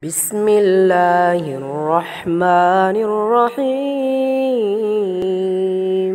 بسم الله الرحمن الرحيم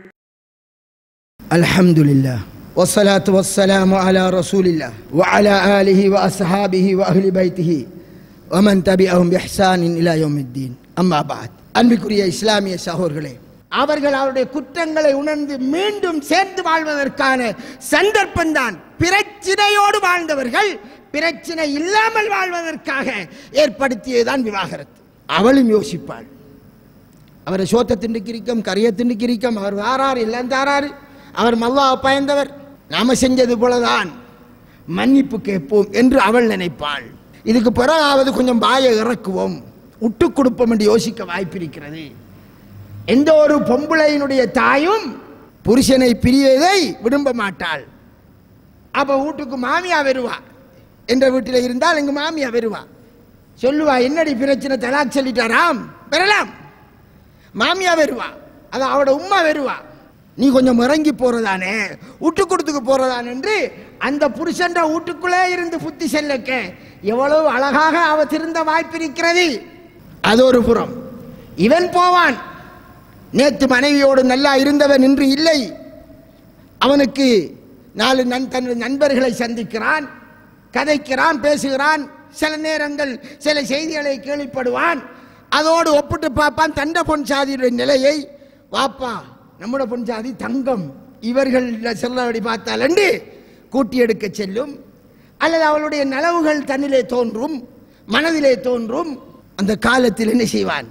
الحمد لله والصلاة والسلام على رسول الله وعلى آله وأصحابه وأهل بيته ومن تبعهم بإحسان إلى يوم الدين أما بعد அன்பிற்குரிய இஸ்லாமிய சகோதரர்களே, அவர்கள் அவருடைய குற்றங்களை உணர்ந்து மீண்டும் சேர்ந்து வாழ்வதற்கான சந்தர்ப்பம்தான். பிரச்சனையோடு வாழ்ந்தவர்கள் பிரச்சனை இல்லாமல் வாழ்வதற்காக ஏற்படுத்தியதுதான் விவாகரத்து. அவளும் யோசிப்பாள், அவரை சோத்த திண்டுக்கிரிக்கம் கரைய திண்டுக்கிரிக்கம், அவர் வாராரு எல்லாம் தாராரு, அவர் மல்லாவை பயந்தவர், நாம செஞ்சது போலதான் மன்னிப்பு கேட்போம் என்று அவள் நினைப்பாள். இதுக்கு பிறகாவது கொஞ்சம் வாயை இறக்குவோம், விட்டு கொடுப்போம் என்று யோசிக்க வாய்ப்பிருக்கிறது. எந்த ஒரு பொம்பளையினுடைய தாயும் புருஷனை பிரியதை விரும்ப மாட்டாள். அப்ப வீட்டுக்கு மாமியா வருவா, என்ற வீட்டில் இருந்தால் எங்க மாமியா வருவா, சொல்லுவா என்னடி பிரச்சனை, தலாக் சொல்லிட்டாராம், வரலாம். மாமியா வருவா, அது அவட உம்மா வருவா, நீ கொஞ்சம் இறங்கி போறதானே, விட்டு கொடுத்துக்கு போறதான் என்று அந்த புருஷன் வீட்டுக்குள்ளே இருந்து புத்தி செல்லக்க எவ்வளவு அழகாக அவ திருந்த வாய்ப்பிருக்கிறது. அது ஒரு புறம். இவன் போவான், நேற்று மனைவியோடு நல்லா இருந்தவன் இன்று இல்லை, அவனுக்கு நாலு தன் நண்பர்களை சந்திக்கிறான், கதைக்கிறான், பேசுகிறான், சில நேரங்கள் சில செய்திகளை கேள்விப்படுவான், அதோடு ஒப்பிட்டு பார்ப்பான் தண்ட பொன் சாதியுடைய நிலையை. வாப்பா நம்முடைய பொன் சாதி தங்கம், இவர்கள் செல்லபடி பார்த்தால் என்று கூட்டி எடுக்க செல்லும். அல்லது அவளுடைய நலவுகள் தன்னிலே தோன்றும், மனதிலே தோன்றும். அந்த காலத்தில் என்ன செய்வான்,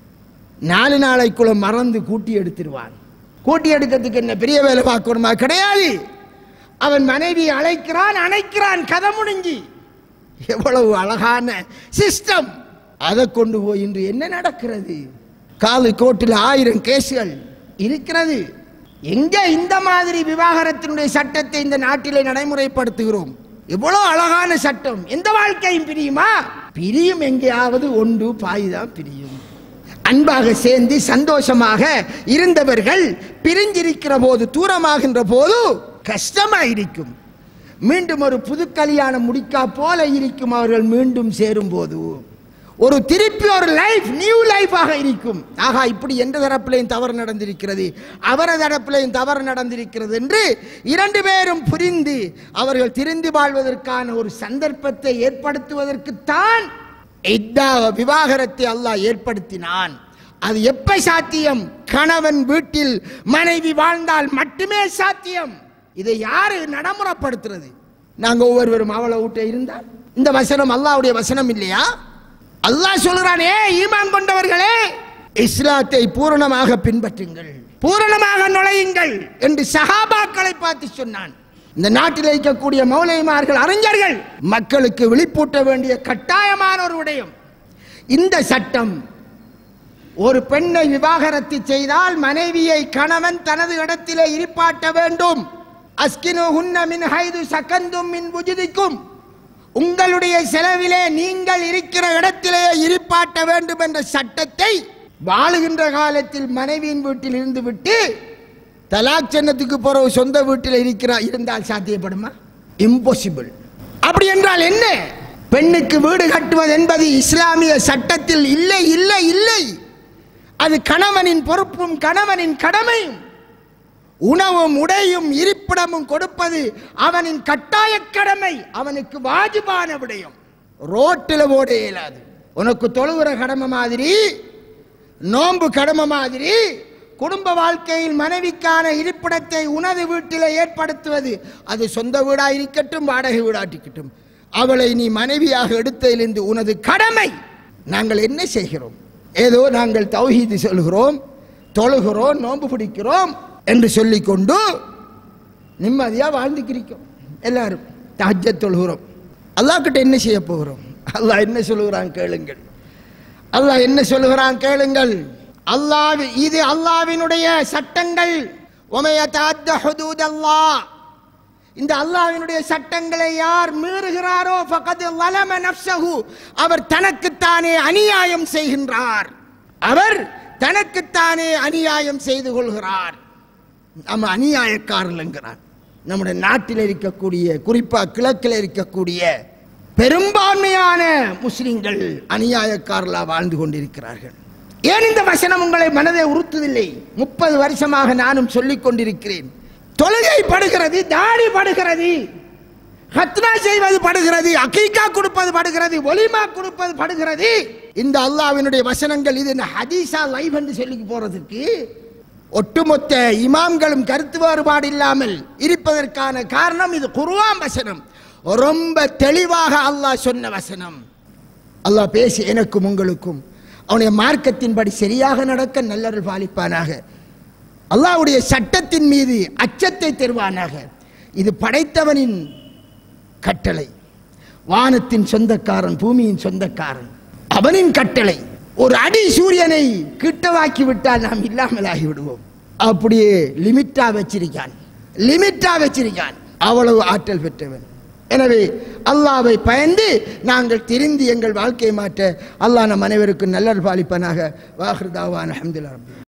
4 நாளைக்குள்ள மறந்து கூட்டி எடுத்துருவான். கூட்டி எடுக்கிறதுக்கு என்ன பெரிய வேலை பார்க்கணுமா? கிடையாது. அவன் மனைவி அணைக்கிறான், கதை முடிஞ்சு. எவ்வளவு அழகான சிஸ்டம். அதை கொண்டு போய் இன்று என்ன நடக்கிறது? காலு கோட்டில் 1000 கேசுகள் இருக்கிறது. எங்க இந்த மாதிரி விவாகரத்தினுடைய சட்டத்தை இந்த நாட்டிலே நடைமுறைப்படுத்துகிறோம்? எவ்வளவு அழகான சட்டம். எந்த வாழ்க்கையும் பிரியுமா? பிரியும், எங்கேயாவது ஒன்று பாய்தான் பிரியும். அன்பாக சேர்ந்து சந்தோஷமாக இருந்தவர்கள் பிரிஞ்சிருக்கிற போது, தூரமாகின்ற போது கஷ்டமா இருக்கும். மீண்டும் ஒரு புது கல்யாணம் முடிக்கா போல இருக்கும். அவர்கள் மீண்டும் சேரும் போது ஒரு திருப்பி ஒரு லைஃப், நியூ லைஃபாக இருக்கும். ஆகா, இப்படி எந்த தரப்பிலையும் தவறு நடந்திருக்கிறது, அவரது தரப்பிலையும் தவறு நடந்திருக்கிறது என்று 2 பேரும் புரிந்து அவர்கள் திருந்தி வாழ்வதற்கான ஒரு சந்தர்ப்பத்தை ஏற்படுத்துவதற்குத்தான் விவாகரத்தை அல்லாஹ் ஏற்படுத்தினான். அது எப்ப சாத்தியம்? கணவன் வீட்டில் மனைவி வாழ்ந்தால் மட்டுமே சாத்தியம். இதை யாரு நடைமுறைப்படுத்துறது? நாங்க ஒவ்வொருவரும் அவளை விட்டு இருந்தால். இந்த வசனம் அல்லாஹ்வுடைய வசனம் இல்லையா? அல்லாஹ் சொல்றானே, ஈமான் கொண்டவர்களே இஸ்லாத்தை பூரணமாக பின்பற்றுங்கள், பூரணமாக நுழையுங்கள் என்று சஹாபாக்களை பார்த்து சொன்னான். இந்த நாட்டில் இருக்கக்கூடிய மௌலைமார்கள், அறிஞர்கள் மக்களுக்கு விழிப்பூட்ட வேண்டிய கட்டாயமான ஒரு விடயம். இந்த சட்டம் ஒரு பெண்ணை விவாகரத்து செய்தால் மனைவியை கணவன் தனது இடத்திலே இருப்பாட்ட வேண்டும். அஸ்கினுஹுன்ன மின் ஹைது சகந்தும் மின் வுஜுதிக்கும், உங்களுடைய செலவிலே நீங்கள் இருக்கிற இடத்திலே இருப்பாட்ட வேண்டும் என்ற சட்டத்தை வாழுகின்ற காலத்தில் மனைவியின் வீட்டில் இருந்து விட்டு தலாக் சன்னத்துக்கு போற சொந்த வீட்டில் இருந்தால் சாத்தியப்படுமா? இம்பாசிபிள். அப்படி என்றால் என்ன? பெண்ணுக்கு வீடு கட்டுவது என்பது இஸ்லாமிய சட்டத்தில் இல்லை இல்லை இல்லை. அது கணவனின் பொறுப்பும் கணவனின் கடமையும். உணவும் உடையும் இருப்பிடமும் கொடுப்பது அவனின் கட்டாய கடமை, அவனுக்கு வாஜிபான விடயம். ரோட்டில் ஓட இயலாது. உனக்கு தொழுகிற கடமை மாதிரி, நோன்பு கடமை மாதிரி, குடும்ப வாழ்க்கையில் மனைவிக்கான இருப்பிடத்தை உனது வீட்டில் ஏற்படுத்துவது, அது சொந்த வீடாக இருக்கட்டும் வாடகை வீடாட்டிக்கட்டும், அவளை நீ மனைவியாக எடுத்ததிலிருந்து உனது கடமை. நாங்கள் என்ன செய்கிறோம்? ஏதோ நாங்கள் தௌஹீது சொல்கிறோம், தொழுகிறோம், நோன்பு பிடிக்கிறோம் என்று சொல்லிக்கொண்டு நிம்மதியா வாழ்ந்துக்கிறோம். எல்லாரும் தஹஜ்ஜத் தொழுகிறோம். அல்லாஹ் கிட்ட என்ன செய்ய போகிறோம்? அல்லாஹ் என்ன சொல்லுகிறான் கேளுங்கள். அல்லாஹ் என்ன சொல்லுகிறான் கேளுங்கள். அல்லாஹ், இது அல்லாஹ்வினுடைய சட்டங்கள். வமயதஅத்த ஹுதூதல்லாஹ், இந்த அல்லாஹ்வினுடைய சட்டங்களை யார் மீறுகிறாரோ ஃபகத் ஸலம நஃப்ஸஹு, அவர் தனக்குத்தானே அநியாயம் செய்கின்றார். அவர் தனக்குத்தானே அநியாயம் செய்து கொள்கிறார். நம்ம அநியாயக்காரர்கள் என்கிறார். நம்முடைய நாட்டில் இருக்கக்கூடிய, குறிப்பாக கிழக்கில் இருக்கக்கூடிய பெரும்பான்மையான முஸ்லிம்கள் அநியாயக்காரர்களாக வாழ்ந்து கொண்டிருக்கிறார்கள். ஏன் இந்த வசனம் உங்களை மனதை உறுத்துவதில்லை? 30 வருஷமாக நானும் சொல்லிக் கொண்டிருக்கிறேன். தொழுகை படுகிறது, தாடி படுகிறது, ஹத்னா செய்வது படுகிறது, அகீகா கொடுப்பது படுகிறது, ஒலிமா கொடுப்பது படுகிறது. இந்த அல்லாஹ்வினுடைய வசனங்கள் இது ஹதீஸா லைவ் என்று சொல்லி போறதுக்கு ஒட்டுமொத்த இமாம்களும் கருத்து வேறுபாடு இல்லாமல் இருப்பதற்கான காரணம் இது குர்ஆன் வசனம். ரொம்ப தெளிவாக அல்லாஹ் சொன்ன வசனம். அல்லாஹ் பேசி எனக்கும் உங்களுக்கும் அவனுடைய மார்க்கத்தின்படி சரியாக நடக்க நல்லருள் பாலிப்பானாக. அல்லாஹ்வுடைய சட்டத்தின் மீது அச்சத்தை தருவானாக. இது படைத்தவனின் கட்டளை. வானத்தின் சொந்தக்காரன், பூமியின் சொந்தக்காரன், அவனின் கட்டளை. ஒரு அடி சூரியனை கிட்டவாக்கி விட்டால் நாம் இல்லாமலாகி விடுவோம். அப்படியே லிமிட்டா வச்சிருக்கான். அவ்வளவு ஆற்றல் பெற்றவன். எனவே அல்லாஹ்வை பயந்து நாங்கள் திருந்தி எங்கள் வாழ்க்கையை மாற்ற அல்லாஹ் நம் அனைவருக்கும் நல்லருள் பாலிப்பானாக. வாஹிர் தாவானா அல்ஹம்துலில்லாஹ்.